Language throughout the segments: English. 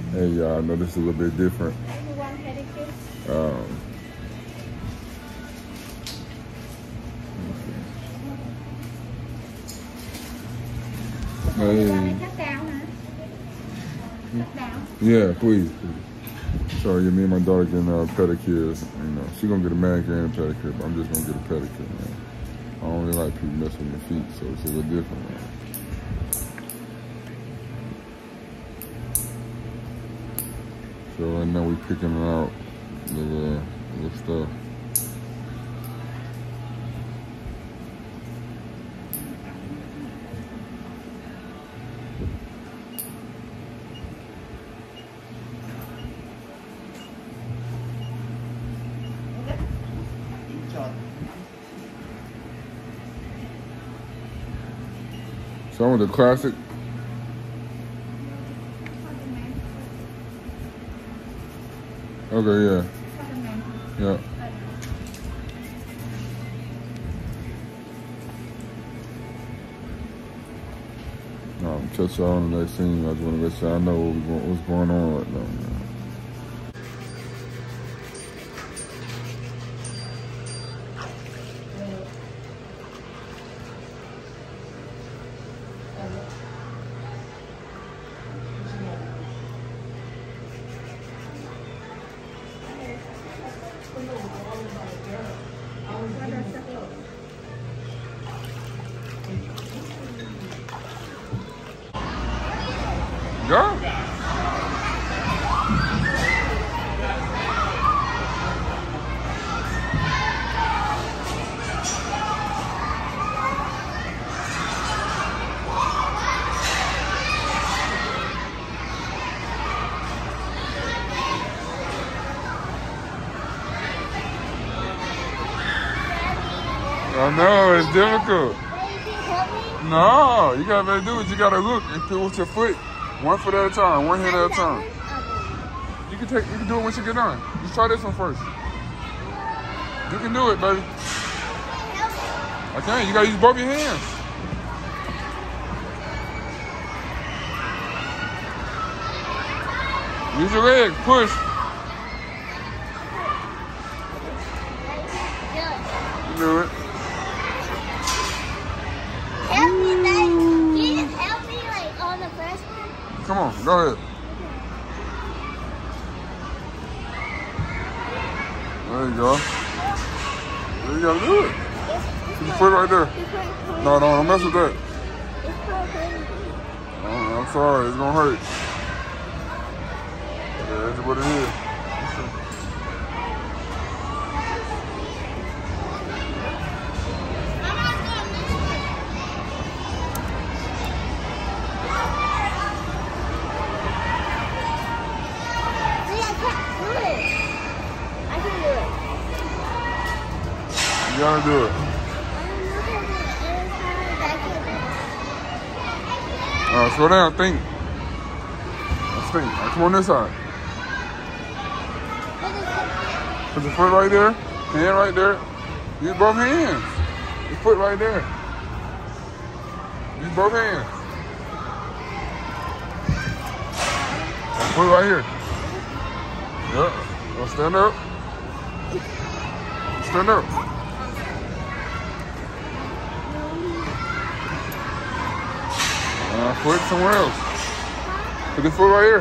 Hey y'all, I know this is a little bit different. Hey. Yeah, please. Sorry, me and my daughter getting pedicures. You know, she gonna get a manicure and a pedicure, but I'm just gonna get a pedicure, man. I don't really like people messing with my feet, so it's a little different, man. So right now we picking out the stuff. So I want the classic. Okay, yeah. Yeah. No, I'm catch y'all on the next scene. I just want to let y'all know what's going on right now, man. Go. I know, it's difficult. No, you gotta do it. You gotta look and put with your foot, one foot at a time, one hand at a time. You can do it once you get done. Just try this one first. You can do it, baby. I can't. You gotta use both your hands. Use your leg. Push. You do it. Help me, Dad. Can you just help me, like, on the first one? Come on, go ahead. There you go. You gotta do it. Put your foot right there. No, don't mess with that. I'm sorry, it's gonna hurt. Yeah, that's what it is. You gotta do it. Slow down, think. Let's think. Right, come on this side. Put your foot right there, hand right there. Use both hands. Your foot right there. Use both hands. Foot right here. Yep. Now stand up. Stand up. Foot somewhere else. Put the foot right here.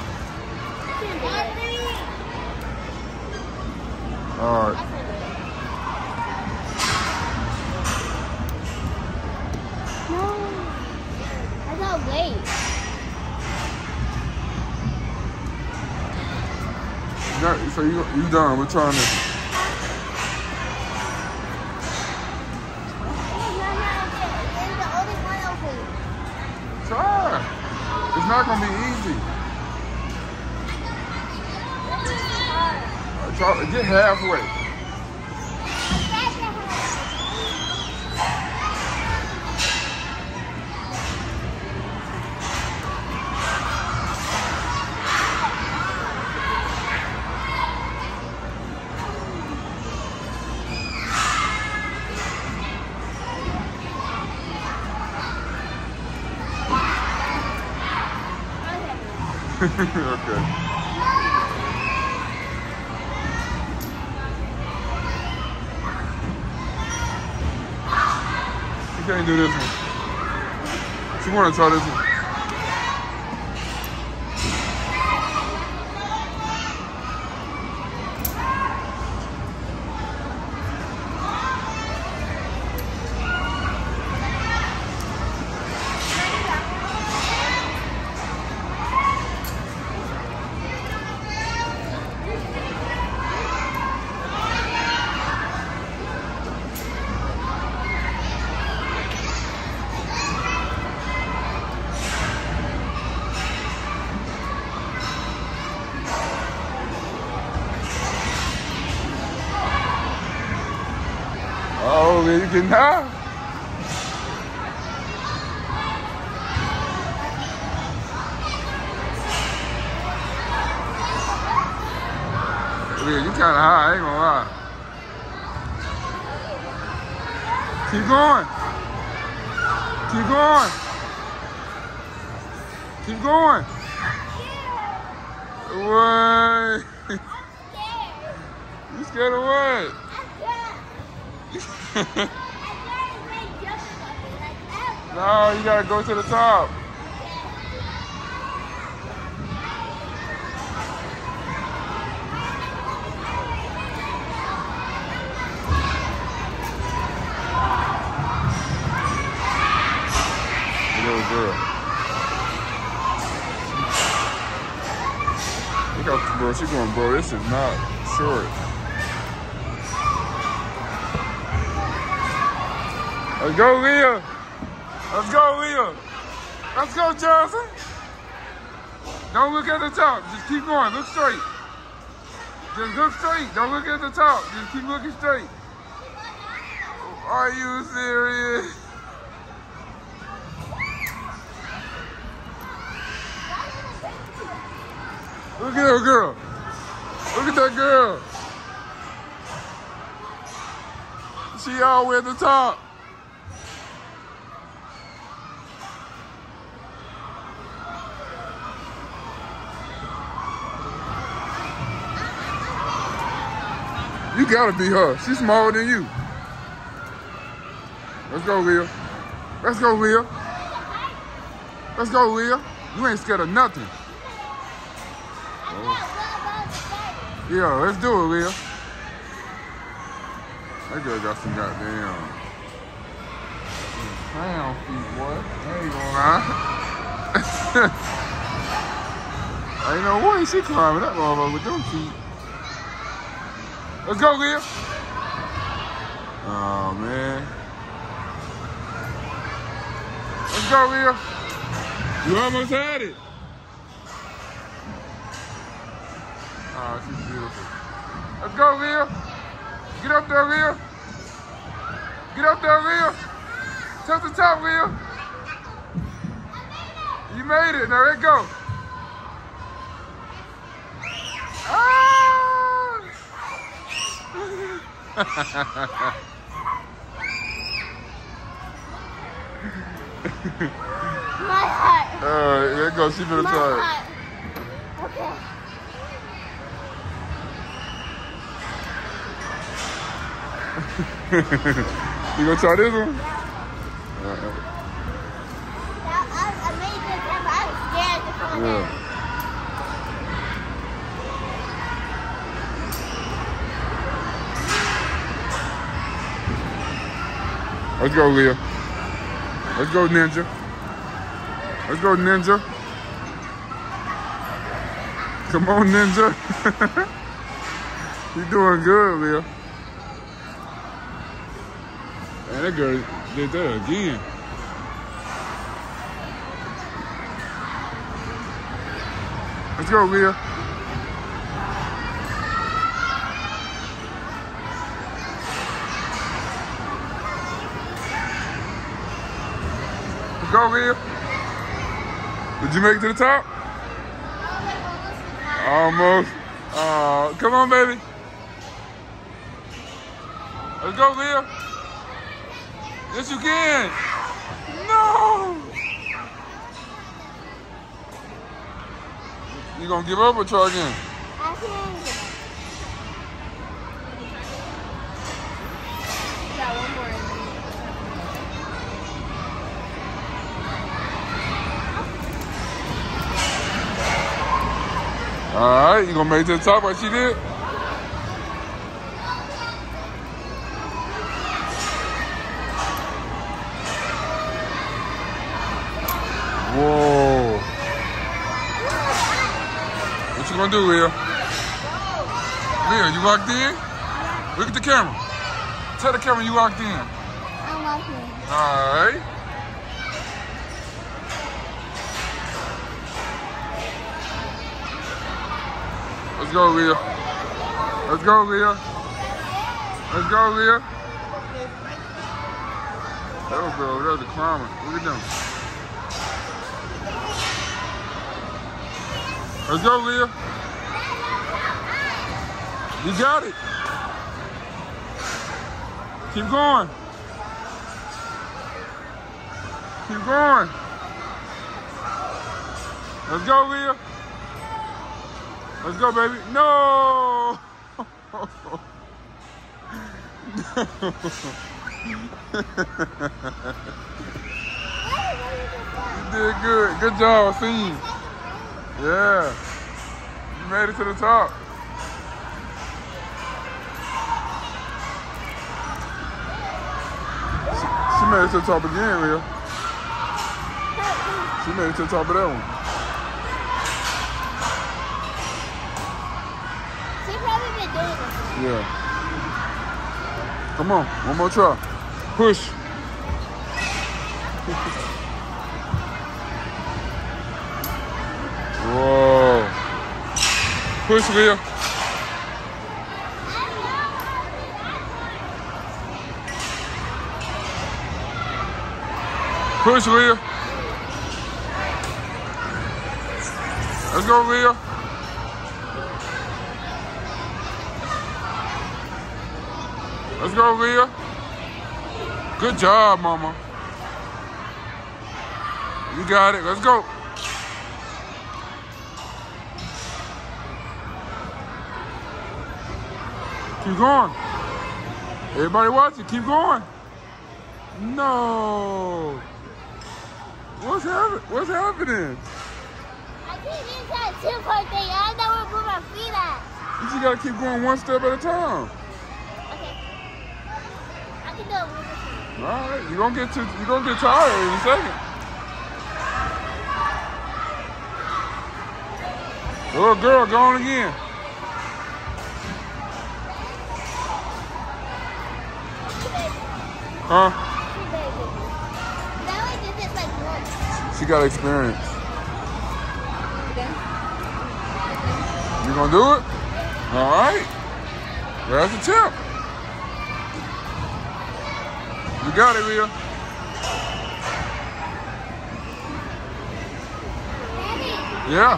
All right. No, I got weight. So you done? We're trying to. Try. It's not gonna be easy. Try, get halfway. Okay. You can't do this one. She wanna try this one. Oh, man, you can now. Yeah, you kind of high, I ain't gonna lie. Keep going. Keep going. Keep going. What? You scared of what? No, you gotta go to the top. Little girl. Look out, bro. She going, bro. This is not short. Let's go, Liyah. Let's go, Liyah. Let's go, Johnson. Don't look at the top. Just keep going. Look straight. Just look straight. Don't look at the top. Just keep looking straight. Are you serious? Look at that girl. Look at that girl. She all the way at the top. You gotta be her. She's smaller than you. Let's go, Liyah. Let's go, Liyah. Let's go, Liyah. You ain't scared of nothing. Oh. Yeah, let's do it, Liyah. That girl got some goddamn clown feet, boy. I ain't gonna lie. Ain't no way she climbing that motherfucker with them feet. Let's go, Liyah. Oh, man. Let's go, Liyah. You almost had it. Oh, she's beautiful. Let's go, Liyah. Get up there, Liyah. Get up there, Liyah. Touch the top, Liyah. You made it. Now, let's go. My heart. Alright, let's go. She finna try it. Okay. You gonna try this one? I made this time, but I was scared to fall down. Let's go, Liyah. Let's go, Ninja. Let's go, Ninja. Come on, Ninja. You doing good, Liyah. Man, that girl did that again. Let's go, Liyah. Let's go, Liyah. Did you make it to the top? Almost. Come on, baby. Let's go, Liyah. Yes, you can. No. You gonna give up or try again? I can't give up. Got one more. Alright, you gonna make it to the top like she did? Whoa. What you gonna do, Liyah? Liyah, you locked in? Look at the camera. Tell the camera you locked in. I'm locked in. Alright. Let's go, Liyah. Let's go, Liyah. Let's go, Liyah. That girl, that's the climber. Look at them. Let's go, Liyah. You got it. Keep going. Keep going. Let's go, Liyah. Let's go, baby. No! You did good. Good job, Fiend. Yeah. You made it to the top. She made it to the top again, Liyah. She made it to the top of that one. She probably been doing this. Yeah. Come on, one more try. Push. Whoa. Push, Liyah. Push, Liyah. Let's go, Liyah. Let's go, Liyah. Good job, mama. You got it. Let's go. Keep going. Everybody watching. Keep going. No. What's happening? What's happening? I can't use that two-part thing. I don't know where to put my feet at. You just gotta keep going one step at a time. Okay. I can do it with this one. All right, you're gonna get tired in a second. Little girl, go on again. Huh? That way this is like once. She got experience. You gonna do it? All right. There's the tip. You got it, Liyah. Yeah.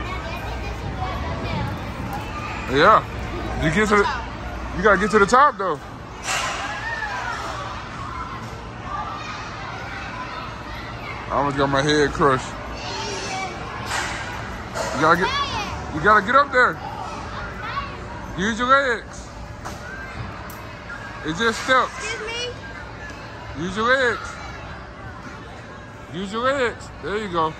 Yeah. You gotta get to the top though. I almost got my head crushed. You gotta get up there. Use your legs. It's just steps. Excuse me? Use your legs. Use your legs. There you go.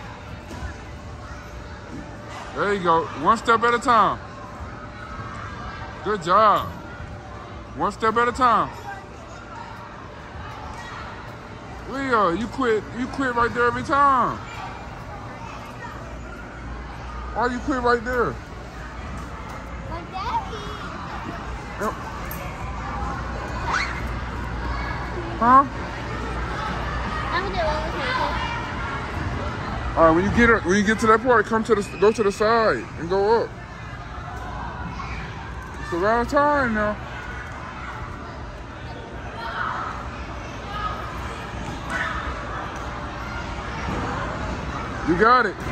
There you go. One step at a time. Good job. One step at a time. Liyah, you quit right there every time. Why you quit right there? My daddy. Yep. Huh? I'm gonna do it over here. All right, when you get to that part, go to the side and go up. It's around time now. You got it.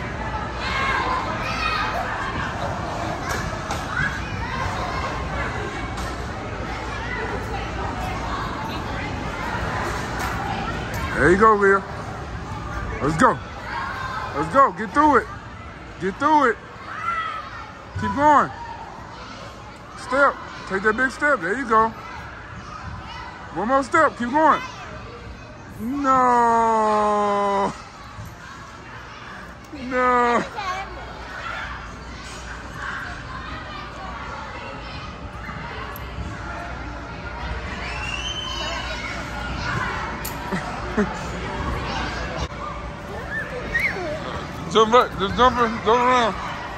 There you go, Liyah. Let's go. Let's go. Get through it. Get through it. Keep going. Step. Take that big step. There you go. One more step. Keep going. No. No. Jump back. Just jump around.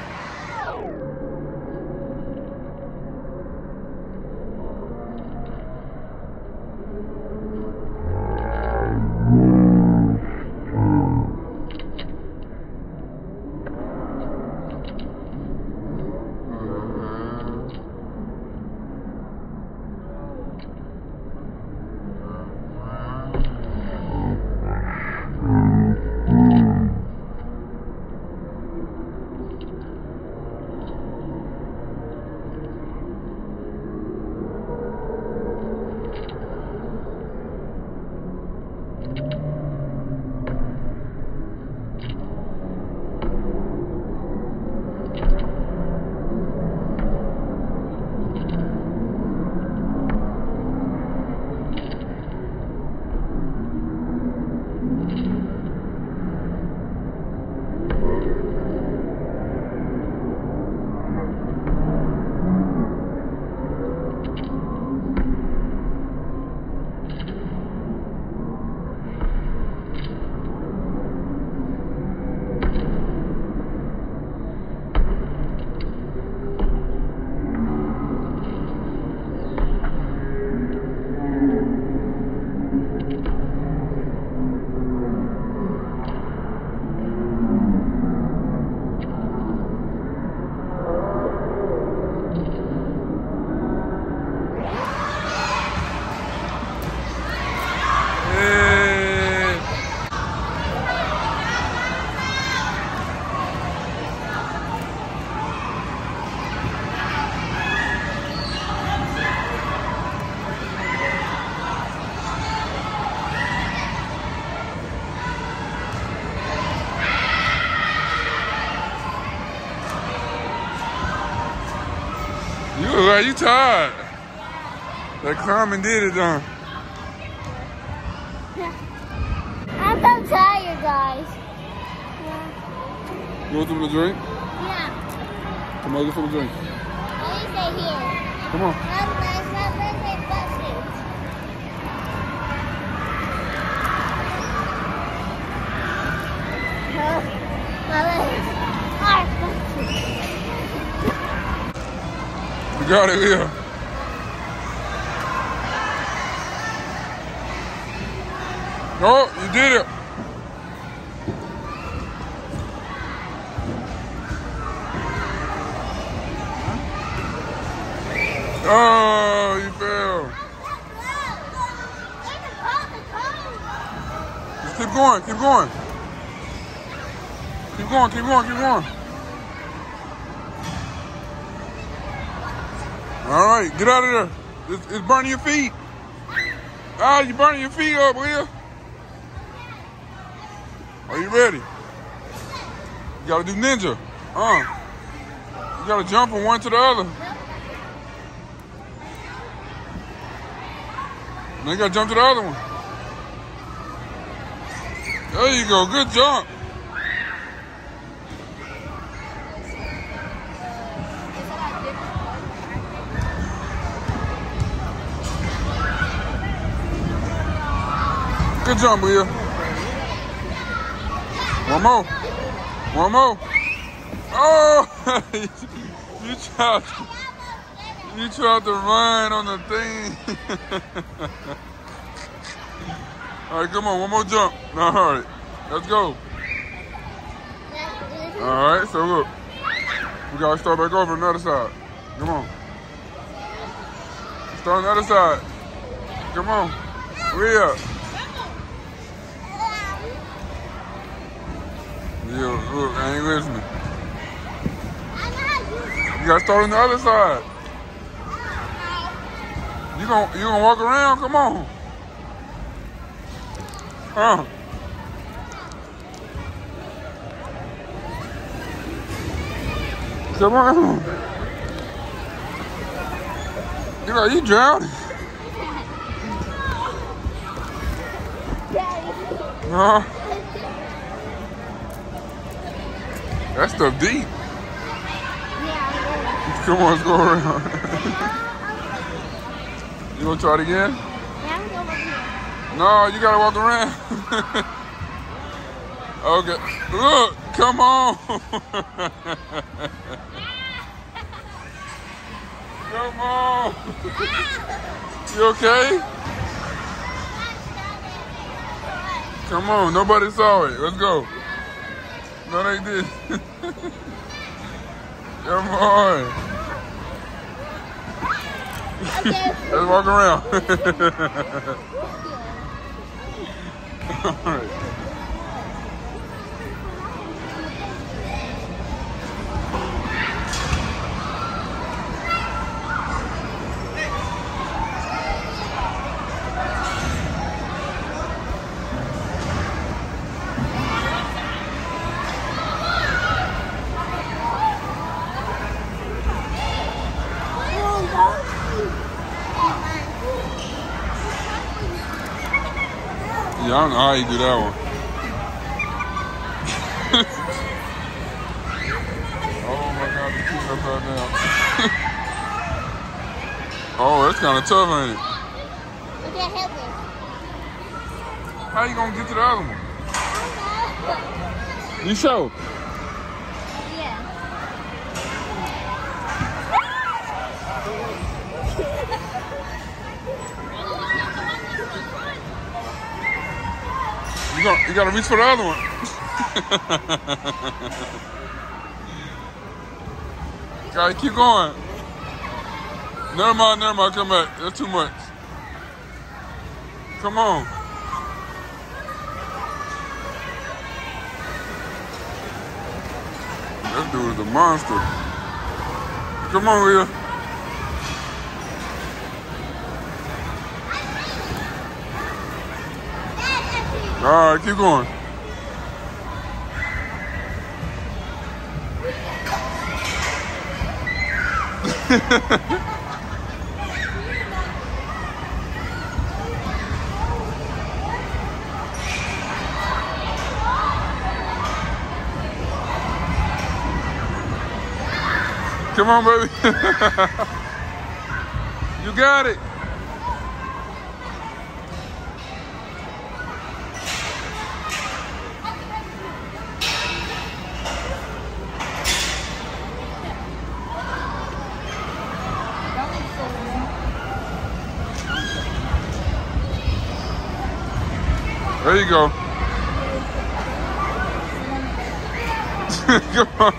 You tired? That climbing did it, done. I'm so tired, guys. You want some to drink? Yeah. Come on, get some to drink. Let me stay here. Come on. My legs are busted. You got it, Liyah. Oh, you did it. Oh, you fell. Just keep going, keep going. Keep going, keep going, keep going. All right, get out of there. It's burning your feet. Ah, you burning your feet up, Liyah. Are you ready? You gotta do ninja. You gotta jump from one to the other. Now you gotta jump to the other one. There you go, good jump. Good jump, Liyah. One more. One more. Oh, you tried to run on the thing. All right, come on, one more jump. All right, let's go. All right, so look, we gotta start back over on the other side. Come on. Start on the other side. Come on, Liyah. Yo, look, I ain't listening. You gotta start on the other side. You gonna walk around? Come on. Come on. You drowning? No. That stuff deep. Yeah. Come on, let's go around. You gonna try it again? Yeah, I'm going over here. No, you gotta walk around. Okay. Look, come on. Come on. You okay? Come on, nobody saw it. Let's go. No, they did. Come on. Okay. Let's walk around. All right. Yeah, I don't know how you do that one. Oh my God, the kid's upside down. Oh, that's kind of tough, ain't it? We can't help it. How you gonna get to the other one? You show. Yeah. You gotta reach for the other one. Gotta keep going. Never mind, come back. That's too much. Come on. That dude is a monster. Come on, Liyah. All right, keep going. Come on, baby. You got it. There you go. Come on.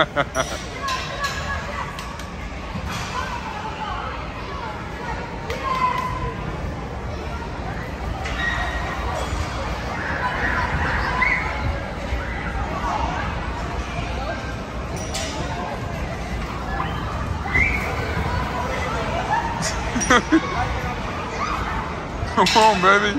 Come on, baby.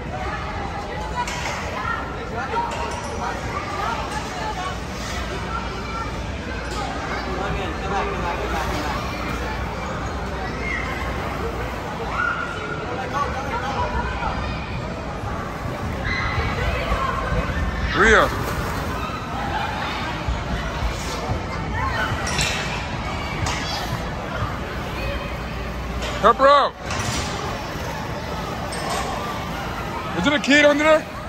Liyah. Help her out. Is it a kid under there? Yeah.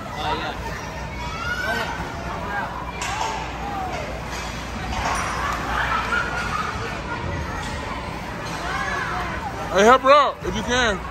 Hey, help her out if you can.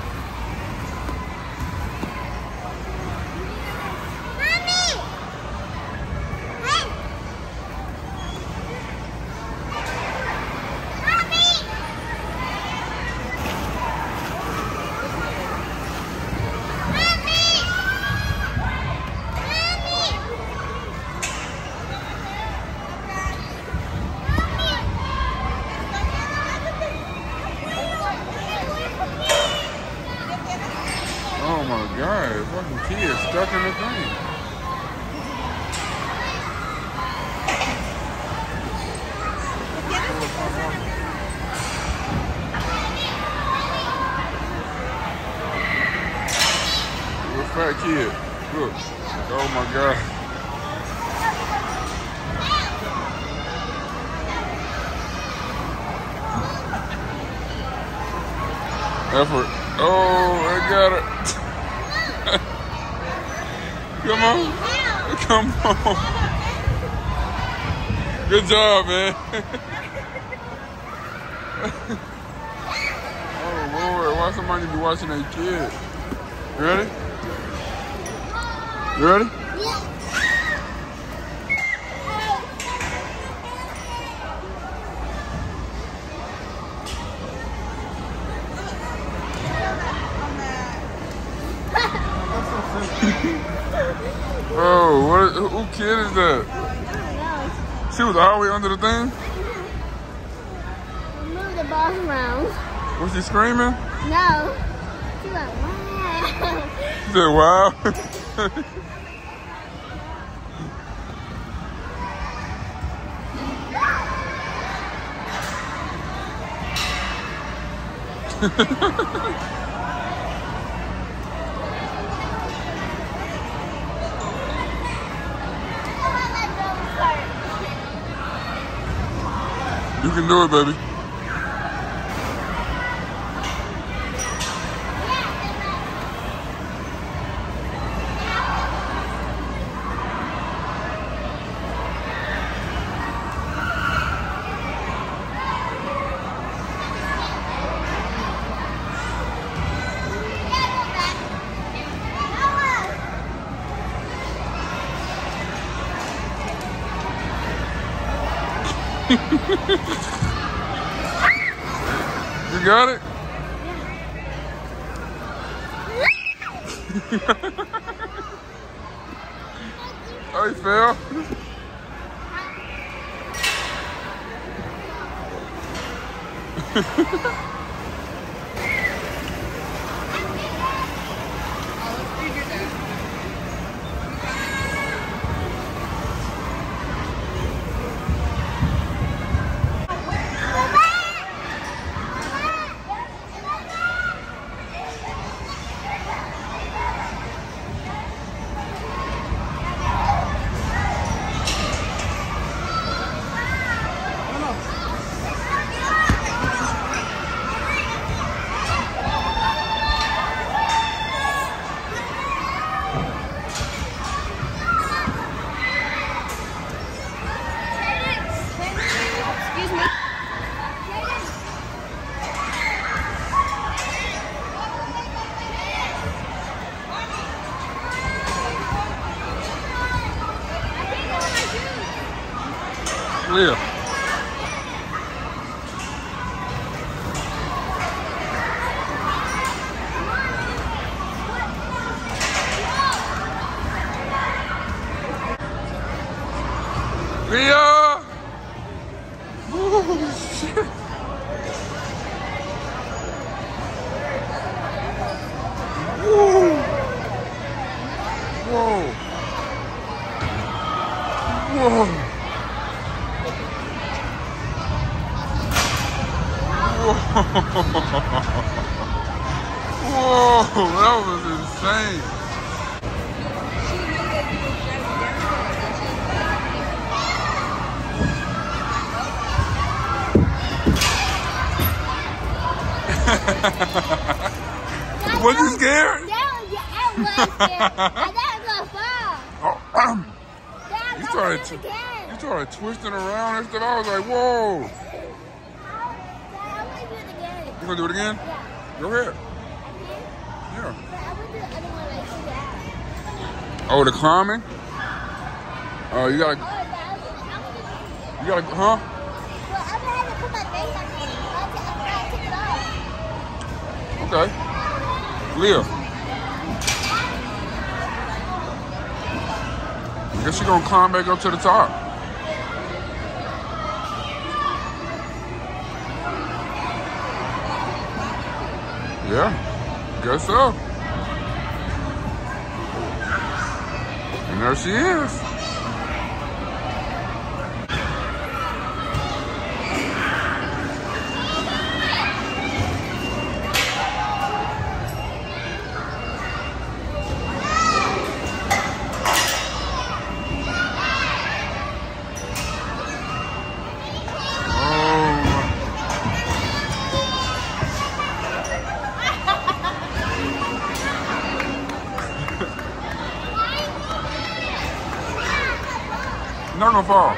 Oh my God, fucking kid stuck in the thing. got a kid. Look. Oh my God. Effort. Oh, I got it. Come on. Come on. Good job, man. Oh, Lord. Why somebody be watching their kid? You ready? You ready? Yeah. Oh, who kid is that? I don't know. She was all the way under the thing? Move the balls around. Was she screaming? No. She's like, wow. She said, wow. You can do it, baby. You got it? Oh, he fell. Liyah. Liyah! Oh, shit. Whoa. Whoa. Whoa. Whoa, that was insane. Was you scared? Yeah, I was scared. I thought it was gonna fall. You started twisting around and stuff. I was like, whoa. You gonna do it again? Yeah. Go ahead. Again? Yeah. But I would do the other one like that. Oh, the climbing? Oh, you gotta, Oh, that you gotta, huh? well, I'm gonna have to put my face on it. I'll take it off. Okay. Liyah. I guess you're gonna climb back up to the top. Yeah, guess so. And there she is. gonna fall.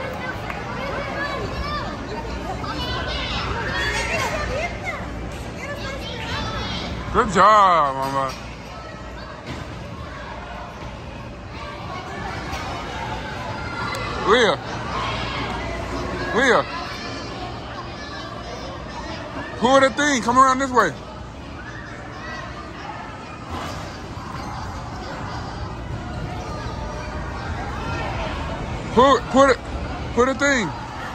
Good job, Mama. Liyah. Liyah. Pull the thing. Come around this way. Put a thing.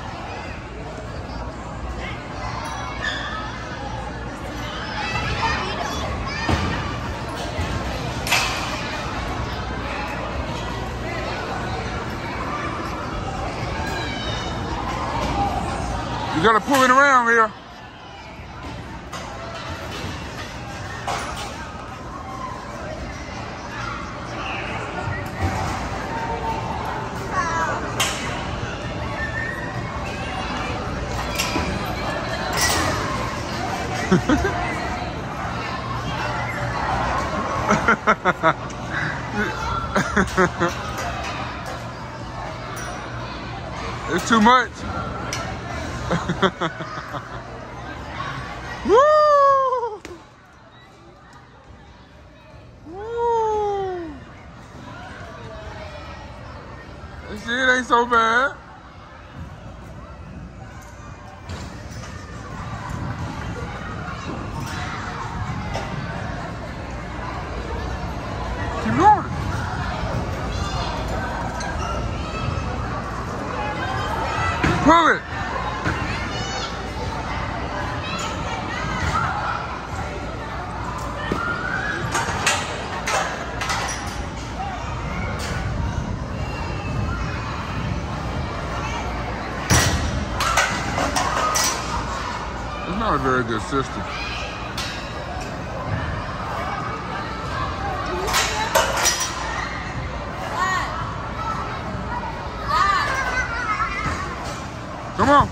You gotta pull it around, Liyah. It's too much. Woo! Woo! See, it ain't so bad. Keep going. Pull it. It's not a very good system. Come on.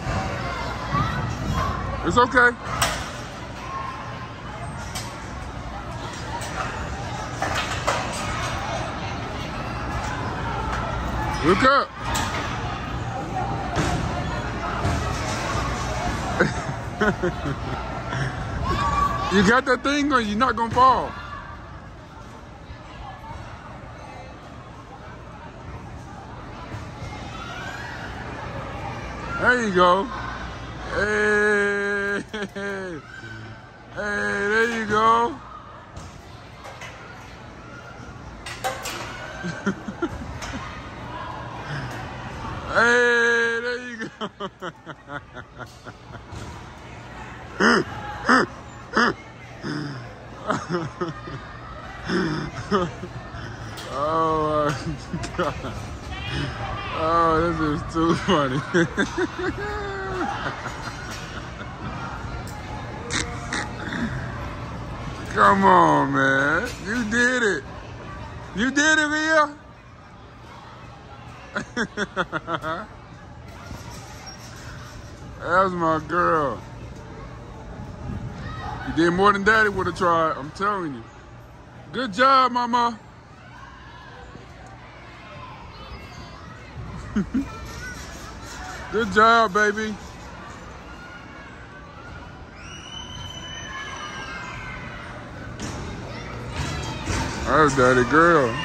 It's okay. Look up. You got that thing or you're not gonna fall. There you go. Hey, hey, there you go. Hey, there you go. Oh my God. Oh, this is too funny. Come on, man. You did it. You did it, Liyah. That's my girl. You did more than Daddy would have tried, I'm telling you. Good job, Mama. Good job, baby. That's Daddy girl. I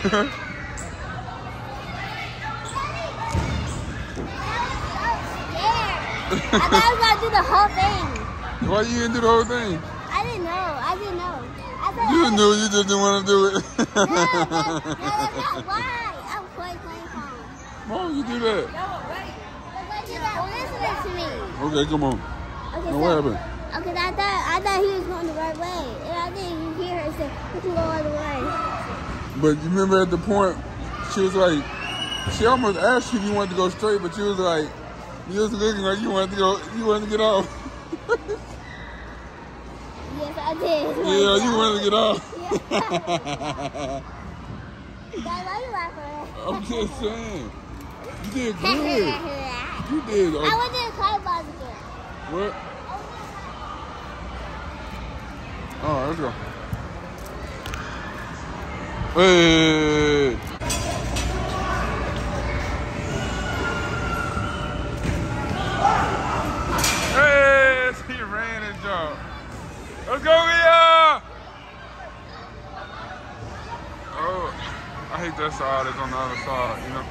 thought I was gonna do the whole thing. Why you didn't do the whole thing? I didn't know. I thought You knew, you just didn't want to do it. No, that's not why. I'm playing phone. Why would you do that? Because you're not listening to me. Okay, come on. Okay, Now, what happened? Okay, I thought he was going the right way. And I didn't hear her say, you can go all the way. But you remember at the point, she was like, she almost asked you if you wanted to go straight, but you was like, you was looking like you wanted to go, you wanted to get off. Yes, I did. Yeah, you wanted to get off. Dad, why you laughing? I'm just saying. You did good. You did. I went to the car again. What? Oh, let's go. Hey. hate that side that's on the other side, you know?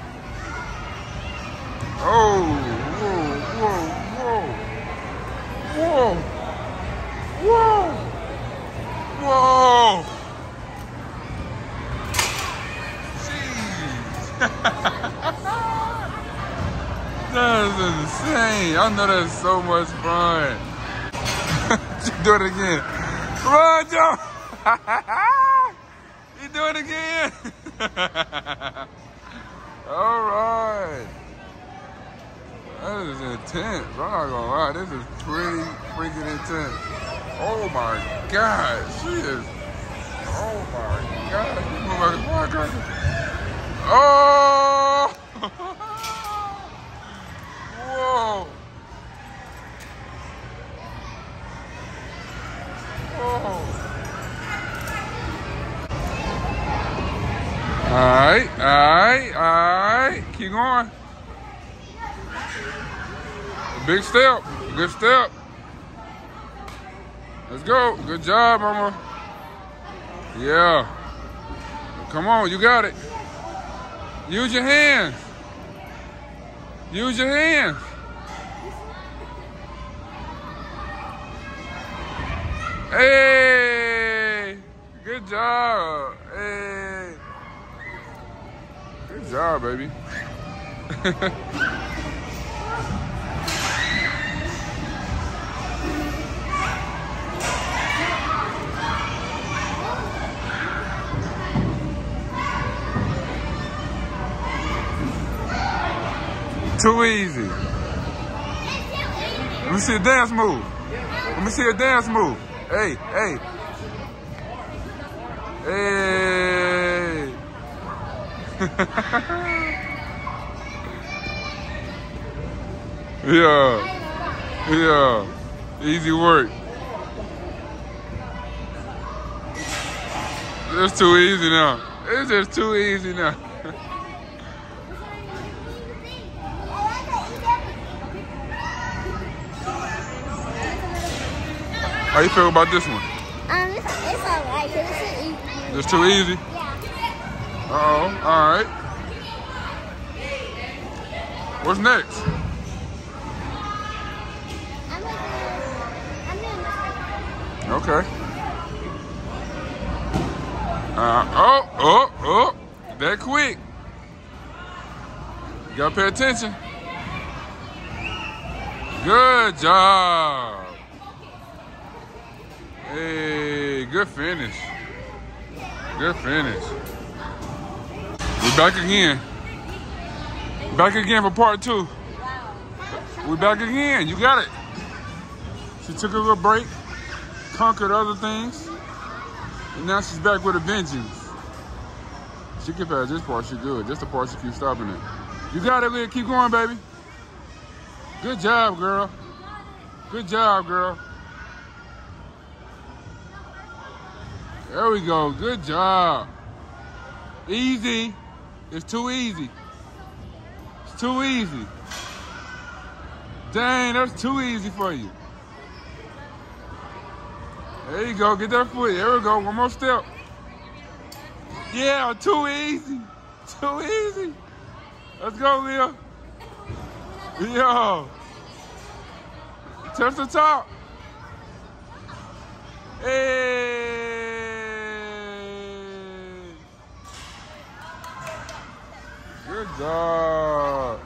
Oh, whoa, whoa, whoa. Whoa. Whoa. Whoa. That is insane. I know that's so much fun. Do it again. Run, Joe. You do it again. All right. That is intense. I'm not gonna lie. This is pretty freaking intense. Oh my God. She is. Oh my God. You move like a firecracker. Oh. Whoa. Whoa. All right. Keep going. Big step. Good step. Let's go. Good job, mama. Yeah. Come on, you got it. Use your hands. Use your hands. Hey. Good job. Hey. Good job, baby. Too easy. Let me see a dance move. Let me see a dance move. Hey, hey. Hey. Yeah. Easy work. It's too easy now. It's just too easy now. How you feel about this one? It's alright, because it's easy. It's too easy? Yeah. Uh-oh, alright. What's next? I'm doing this. Okay. That quick. You gotta pay attention. Good job. Hey, good finish. Good finish. We're back again. Back again for part 2. We're back again. You got it. She took a little break, conquered other things, and now she's back with a vengeance. She can pass this part, she good. Just the part she keeps stopping it. You got it, Liyah. Keep going, baby. Good job, girl. Good job, girl. There we go. Good job. Easy. It's too easy. It's too easy. Dang, that's too easy for you. There you go. Get that foot. There we go. One more step. Yeah, too easy. Too easy. Let's go, Liyah. Yo. Touch the top. Hey. Good job.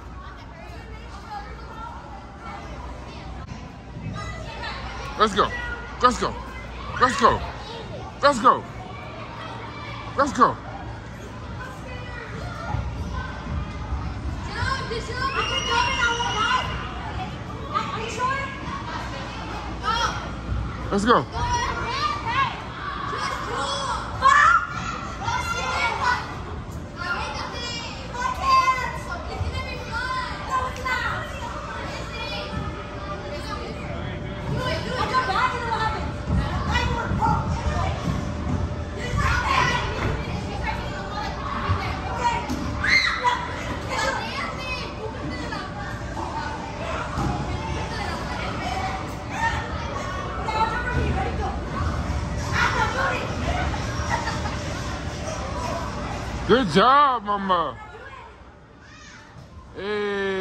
Let's go. Let's go. Let's go. Let's go. Let's go. Let's go. Ready, go. Good job, mama. Hey.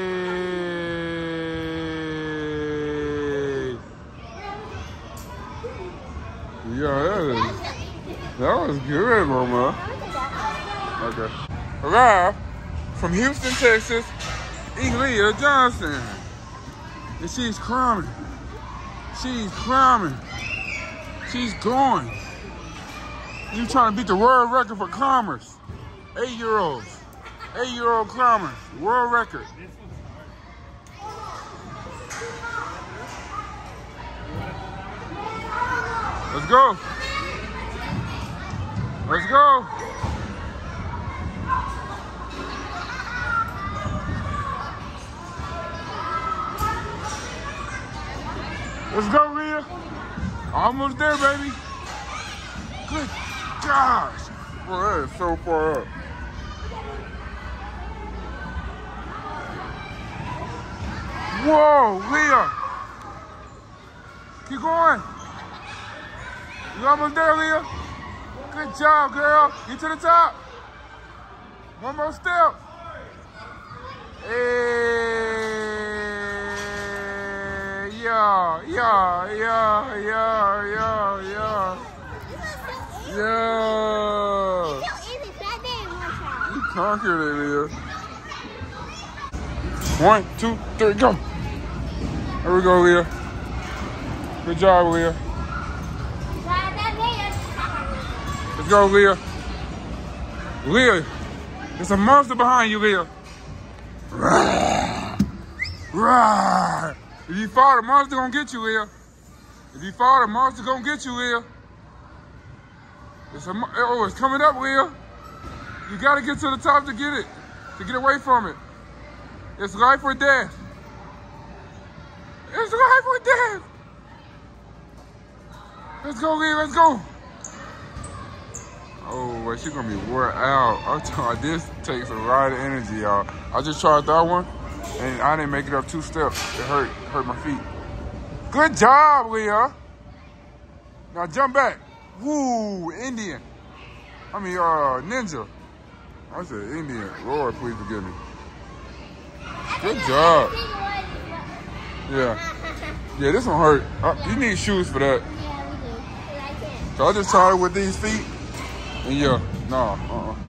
Yeah, that was good, mama. Okay. Live from Houston, Texas, Liyah Johnson. And she's climbing. She's climbing. She's going. You trying to beat the world record for climbers. 8-year-olds. 8-year-old climbers. World record. Let's go. Let's go. Let's go, Liyah. Almost there, baby. Good gosh. Boy, that is so far up. Whoa, Liyah. Keep going. You almost there, Liyah. Good job, girl. Get to the top. One more step. Hey, yeah. You conquered it, Liyah. 1, 2, 3, go. There we go, Liyah. Good job, Liyah. Let's go, Liyah. Liyah, there's a monster behind you, Liyah. Rah! If you fall, the monster gonna get you, Liyah. If you fall, the monster gonna get you, Liyah. It's coming up, Liyah. You gotta get to the top to get it, to get away from it. It's life or death. It's life or death. Let's go, Liyah, let's go. Oh, well, she's gonna be wore out. I'm telling you, this takes a lot of energy, y'all. I just tried that one, and I didn't make it up 2 steps. It hurt my feet. Good job, Liyah. Now jump back. Woo, Indian. I mean, ninja. I said Indian. Lord, please forgive me. Good job. Yeah. Yeah, this one hurt. You need shoes for that. Yeah, we do. So I just tried it with these feet. And yeah, nah,